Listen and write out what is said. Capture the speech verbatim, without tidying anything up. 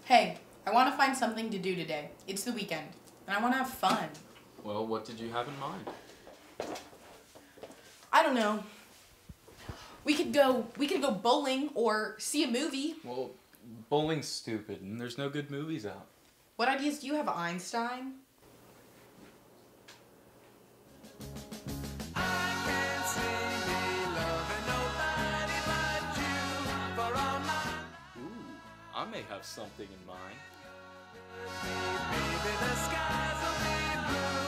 Hey, I want to find something to do today. It's the weekend, and I want to have fun. Well, what did you have in mind? I don't know. We could go, we could go bowling or see a movie. Well, bowling's stupid, and there's no good movies out. What ideas do you have, Einstein? Ooh, I may have something in mind. Baby, the skies will be blue.